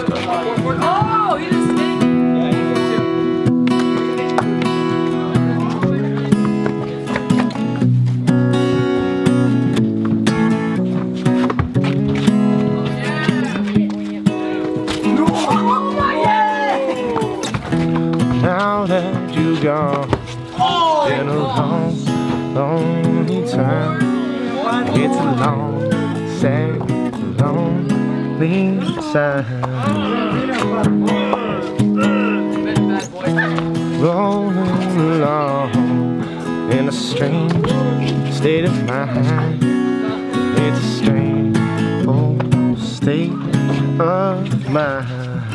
Oh, he just stayed. Yeah, he did too. Now that you gone, been a long, lonely time. It's a long, sad, lonely time. Rolling along in a strange state of mind. It's a strange old state of mind.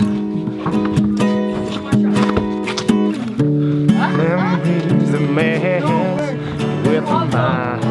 Memories that mess with my mind.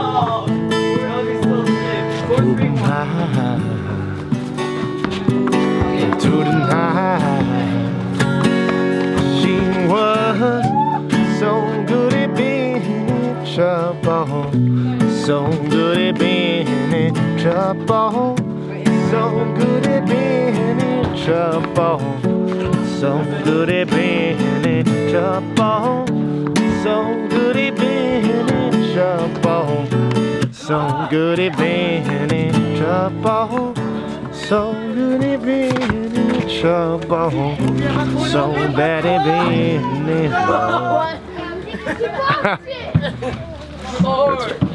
Tonight, she was so good at being in trouble, so good at being in trouble, so good at being in trouble, so good at being in trouble, so good at being in trouble, so good at being in trouble, so good at being in trouble, so bad at being in love.